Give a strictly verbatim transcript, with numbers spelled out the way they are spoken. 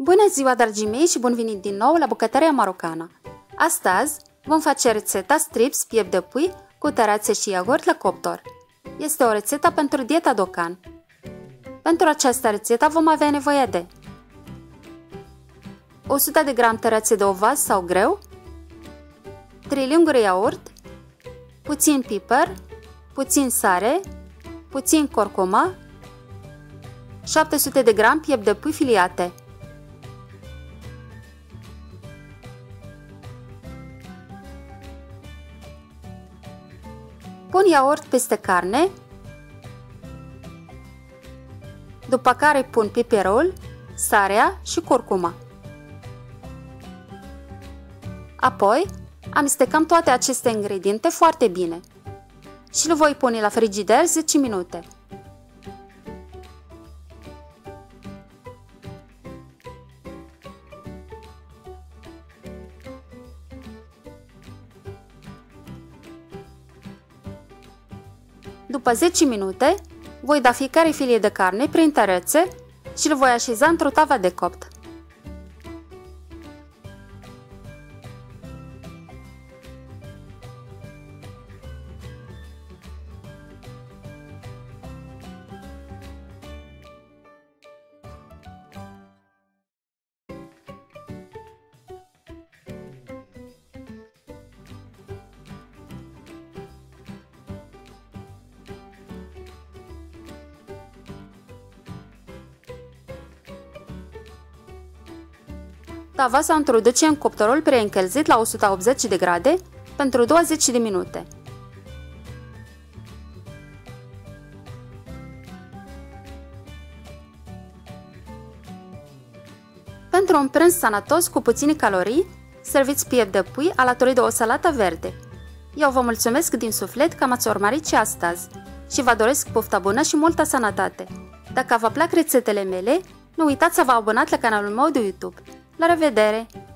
Bună ziua, dragii mei, și bun venit din nou la Bucătăria Marocană! Astăzi vom face rețeta strips piept de pui cu tărațe și iaurt la cuptor. Este o rețetă pentru dieta Docan. Pentru această rețetă vom avea nevoie de o sută de grame tărațe de ovaz sau greu, trei linguri iaurt, puțin piper, puțin sare, puțin curcuma, șapte sute de grame piept de pui filiate. Pun iaurt peste carne, după care pun piperul, sarea și curcuma. Apoi amestecăm toate aceste ingrediente foarte bine și le voi pune la frigider zece minute. După zece minute, voi da fiecare filie de carne prin tărețe și le voi așeza într-o tavă de copt. Tava se introduce în cuptorul preîncălzit la o sută optzeci de grade pentru douăzeci de minute. Pentru un prânz sănătos cu puține calorii, serviți piept de pui alături de o salată verde. Eu vă mulțumesc din suflet că m-ați urmărit și astăzi și vă doresc poftă bună și multă sănătate. Dacă vă plac rețetele mele, nu uitați să vă abonați la canalul meu de YouTube. La revedere!